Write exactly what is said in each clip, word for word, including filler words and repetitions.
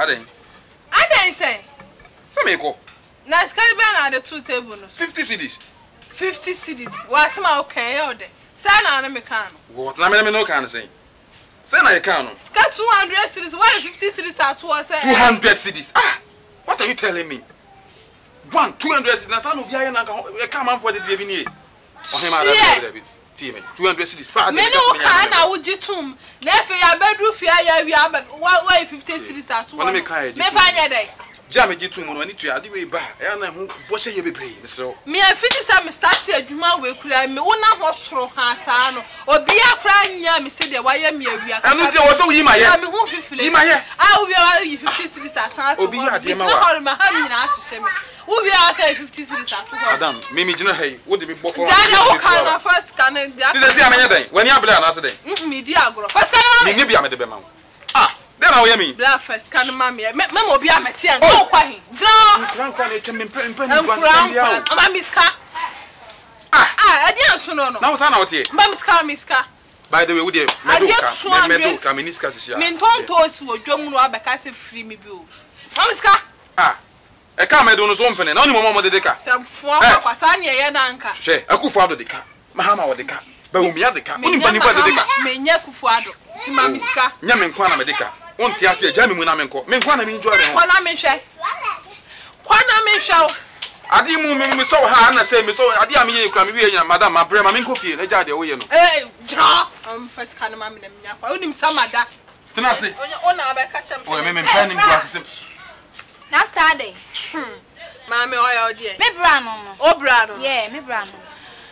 Aden. Aden say. So me ko. Na scan be na the two table no. fifty cedis. fifty cedis. Was ma okay o de. Say na na me kan no. What? Na me me no kan say. Say na you kan no. Scan two hundred cedis. Why fifty cedis at all say? two hundred cedis. Ah. What are you telling me? One two hundred cedis. Na say no bia na e kan man for the dey bi ni e. O he ma da dey. T M two hundred cedis. Me no kan na wo gitum. Na fe ya bedru fi aya wi abeg. Why fifty cedis at all? Me fa nya dey. Jam gitum no ani to ade we ba. E na ho bo se ye bebre. Me so. Me afiti say me start adwuma we kura me wona ho soro ha sa no. Obi akra nya me se de waye me awia. Anu ti wo so yi ma ye. Me ho fifile. Yi ma ye. Ah obi wa yi fifty cedis asan to. Obi ya de ma wa. Me ha nyina asese me. Obi a say fifty cedis at all. Madam, me me gina hey. Wo de be bofo. Dada wo kan na first kan na. This is amenya den. Wani abla na se den. Mm me di agro. First kan ma me. Me bia me de be ma. Ah, then how you mean? Bla first kan ma me. Me mo bia meti an. Go kwa hin. Jina. Kran kwan e twem mpa mpa ni gwa se bia. Ama miska. Ah, ah, adi anso no no. Na wo sa na wo tie. Mba miska miska. By the way, we dey medoka. Medoka miniska sisia. Me ntonto si odwom no abeka se free me bi o. Mba miska. Ah. E ka medo no so mpene. Na oni momo mo de deka. Samfo akwasa ne ye na nka. Hwe, akufo ado deka. Mahama wo deka. Ba umia deka. Oni bani kwa de deka. Me nya kufu ado. Ti ma miska. Nya me nkwa na me deka. Wonti ase agya me mu na me nko. Me nkwa na me enjoy dem. Kwa na me hwe. Kwa na me hwe. Adi mu me me so ha na say me so adi am ye kura me wi nya madam ma bre ma me nko fie na gya de wo ye no. Eh, ja. Am first kan ma me na nya kwa. Onim samada. Tena se. Ona abeka chem. O me me mpa ni nkwa asem. Na stade. Hmm. Mama oya odie. Me bra no no. O bra no. Yeah, me bra no.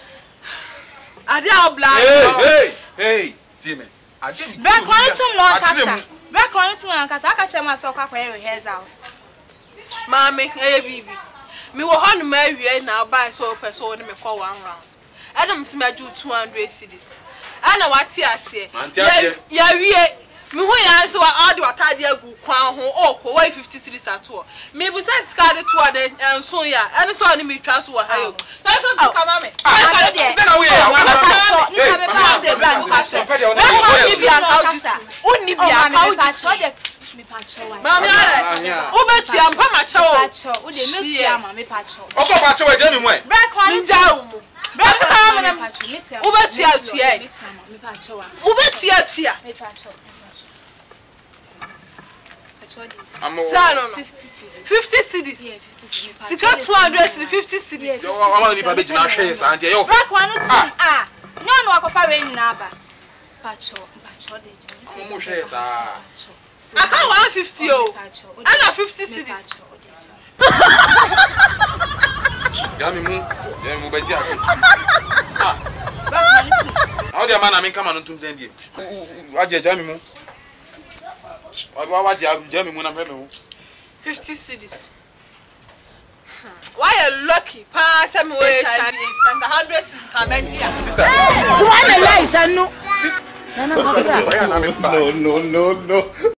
Ade o bla. Hey, hey, hey, Timmy. Ade mi. Bra kwa no tum no kasa. Bra kwa no tum no kasa. Aka chem aso kwa kwa rehearsals. Mama eh bibi. Me wo honu ma wie na buy so person me call one round. Adam si ma do two hundred cedis. Ana wati ase. Ya wie me ho ya so all the watade agu kwan ho okwo why fifty cedis at all. Me bu set card to ade enso ya. Ene so ni me twa so wa hayo. So if you come am me. Ah, then we are. Ni ka me pass e bra no kasa. Ni bia ka uni bia ka udi. Me pacho wa. Mama ara. Wo betu am pa ma chewo. Pacho, wo de me tia ma me pacho. Oso pa chewo je mi mo e. Bra kwa ni nja wo. Bra tu ka ma na pacho, me tia. Wo betu ya tia e. Me pacho wa. Wo betu ya tia. Me pacho. Pacho di. Amo. Sa no no. fifty cedis. fifty cedis. Yeah, fifty cedis. Sika two hundred cedis, fifty cedis. Yo wa ni pa be jina hwe sa ante yo. Bra kwa no tum ah. No no akofa we nyina aba. Pacho, pacho de. Amo mo hwe sa. I can't one fifty oh. And a fifty cedis. Ya mi mu, ya mi mu be dia. Ah. How the man I mean come on to send him. Waje ja mi mu. Wa waje ja mi mu na frame mu. fifty cedis. Why you lucky? Pass me way Chinese and the hundred cedis come here. Sister. So I realize I know. Sister. No no no no.